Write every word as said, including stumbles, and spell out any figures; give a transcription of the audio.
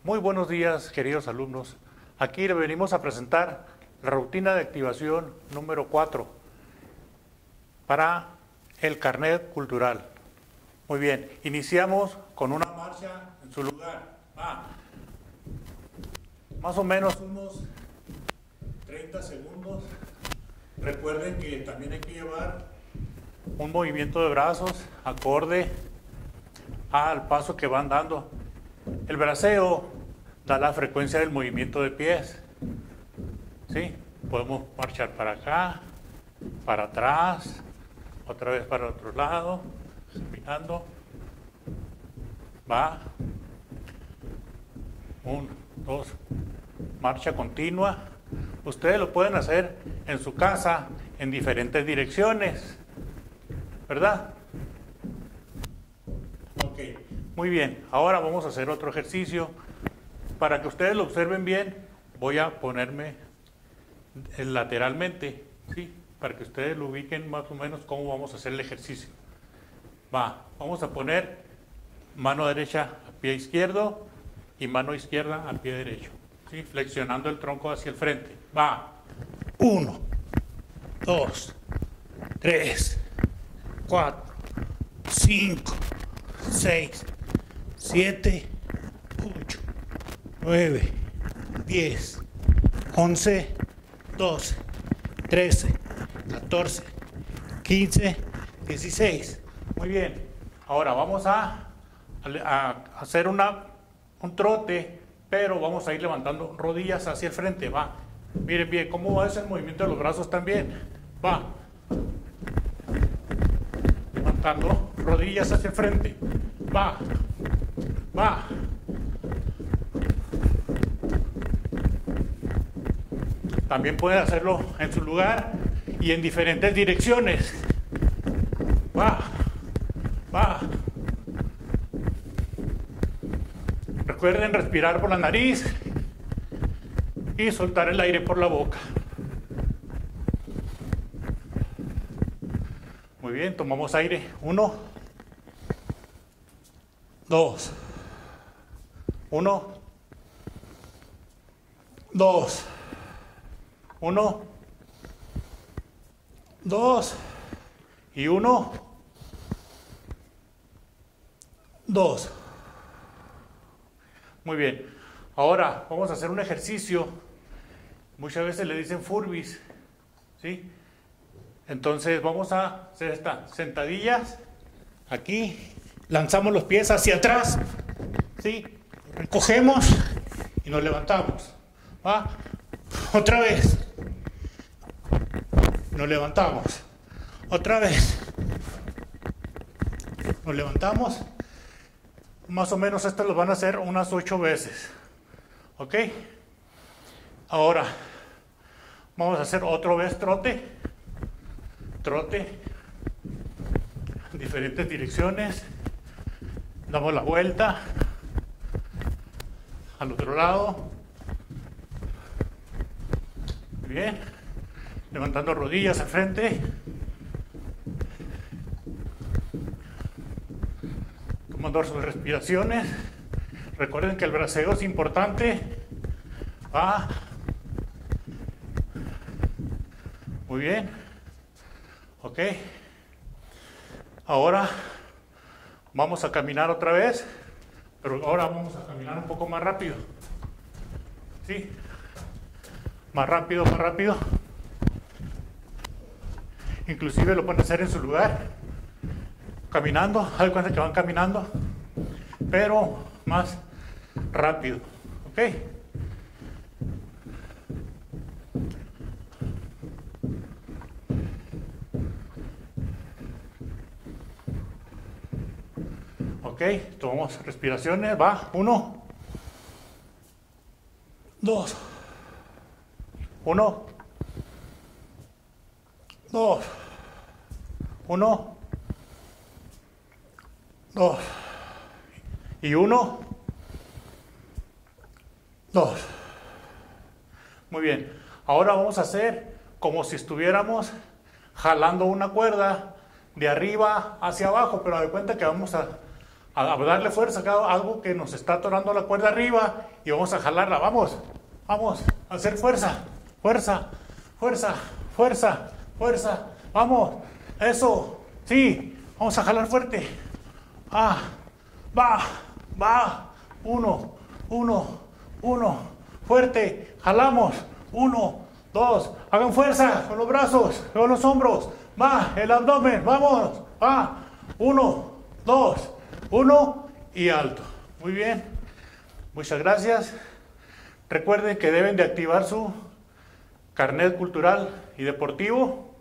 Muy buenos días, queridos alumnos. Aquí le venimos a presentar la rutina de activación número cuatro para el carnet cultural. Muy bien, iniciamos con una marcha en su lugar. Va. Más o menos unos treinta segundos. Recuerden que también hay que llevar un movimiento de brazos acorde al paso que van dando. El braceo da la frecuencia del movimiento de pies. ¿Sí? Podemos marchar para acá, para atrás, otra vez para el otro lado, caminando. Va. Un, dos. Marcha continua. Ustedes lo pueden hacer en su casa en diferentes direcciones, ¿verdad? Ok, muy bien. Ahora vamos a hacer otro ejercicio. Para que ustedes lo observen bien, voy a ponerme lateralmente, ¿sí? Para que ustedes lo ubiquen más o menos cómo vamos a hacer el ejercicio. Va, vamos a poner mano derecha a pie izquierdo y mano izquierda al pie derecho, ¿sí? Flexionando el tronco hacia el frente. Va, uno, dos, tres, cuatro, cinco, seis, siete, ocho, nueve, diez, once, doce, trece, catorce, quince, dieciséis. Muy bien. Ahora vamos a, a hacer una, un trote, pero vamos a ir levantando rodillas hacia el frente. Va. Miren bien cómo va a ser el movimiento de los brazos también. Va. Levantando rodillas hacia el frente. Va. Va. También pueden hacerlo en su lugar y en diferentes direcciones. Va. Va. Recuerden respirar por la nariz y soltar el aire por la boca. Muy bien, tomamos aire. Uno, dos, uno, dos, uno, dos y uno, dos. Muy bien. Ahora vamos a hacer un ejercicio. Muchas veces le dicen furbis, ¿sí? Entonces vamos a hacer esta sentadillas. Aquí lanzamos los pies hacia atrás, ¿sí? Recogemos y nos levantamos. ¿Va? Otra vez. Nos levantamos. Otra vez. Nos levantamos. Más o menos esto lo van a hacer unas ocho veces. ¿Ok? Ahora vamos a hacer otra vez trote. Trote. En diferentes direcciones. Damos la vuelta. Al otro lado. Bien. Levantando rodillas al frente. Tomando sus respiraciones. Recuerden que el braceo es importante. Va. Muy bien. Ok. Ahora vamos a caminar otra vez. Pero ahora vamos a caminar un poco más rápido. ¿Sí? Más rápido, más rápido. Inclusive lo pueden hacer en su lugar. Caminando, hay cuenta que van caminando, pero más rápido. ¿Ok? Ok, tomamos respiraciones. Va, uno, dos, uno, dos, uno, dos y uno, dos. Muy bien. Ahora vamos a hacer como si estuviéramos jalando una cuerda de arriba hacia abajo, pero de cuenta que vamos a a, a darle fuerza a algo que nos está atorando la cuerda arriba y vamos a jalarla. Vamos, vamos, a hacer fuerza, fuerza, fuerza, fuerza, fuerza. Vamos, eso, sí, vamos a jalar fuerte. Ah, va, va, uno, uno, uno, fuerte, jalamos, uno, dos, hagan fuerza con los brazos, con los hombros, va, el abdomen, vamos, va, uno, dos, uno y alto. Muy bien, muchas gracias. Recuerden que deben de activar su carnet cultural y deportivo.